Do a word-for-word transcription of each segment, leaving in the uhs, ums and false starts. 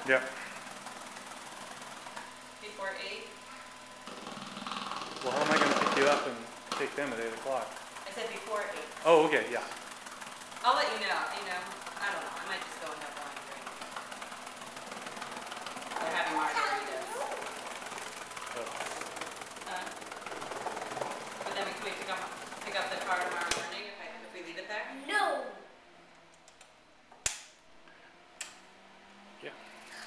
Yeah. Before eight? Well, how am I going to pick you up and take them at eight o'clock? I said before eight. Oh, okay, yeah. I'll let you know. You know, I don't know. I might just go and have one drink. They're having margaritas. Oh. Uh, but then we can we pick up pick up the car tomorrow morning if, I, if we leave it there? No. Yeah.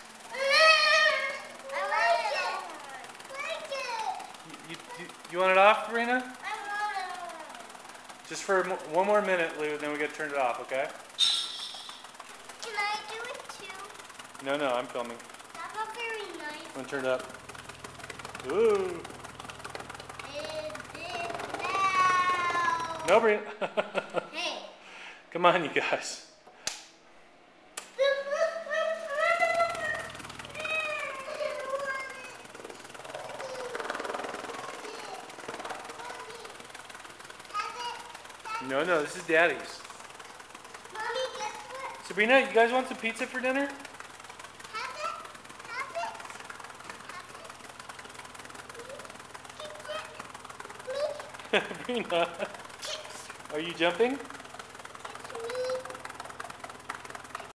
I like it. Like it. You, you, you want it off, Sabrina? I want it. Just for mo one more minute, Lou, then we got to turn it off, okay? Can I do it too? No, no, I'm filming. That's not very nice. I'm going to turn it up. Ooh. Is it now? No, Sabrina. Hey. Come on, you guys. No, no, this is Daddy's. Mommy, guess what? Sabrina, you guys want some pizza for dinner? Have it. Have it. Have it. Sabrina, are you jumping?